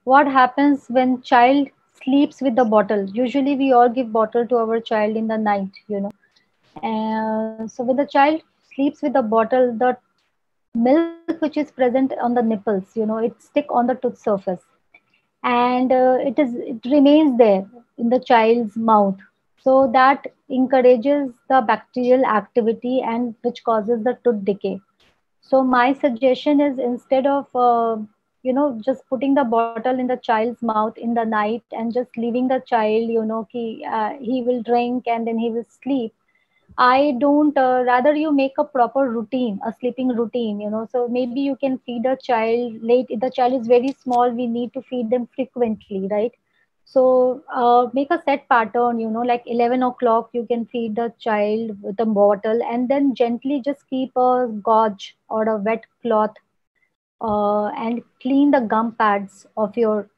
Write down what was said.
what happens when child sleeps with the bottle? Usually we all give bottle to our child in the night, and so when the child sleeps with the bottle, the milk which is present on the nipples, it stick on the tooth surface, and it remains there in the child's mouth. So that encourages the bacterial activity and which causes the tooth decay. So my suggestion is, instead of just putting the bottle in the child's mouth in the night and just leaving the child, he will drink and then he will sleep. I don't, rather you make a proper routine, a sleeping routine, so maybe you can feed a child late. If the child is very small, we need to feed them frequently, right? So make a set pattern, like 11 o'clock, you can feed the child with a bottle, and then gently just keep a gauze or a wet cloth and clean the gum pads of your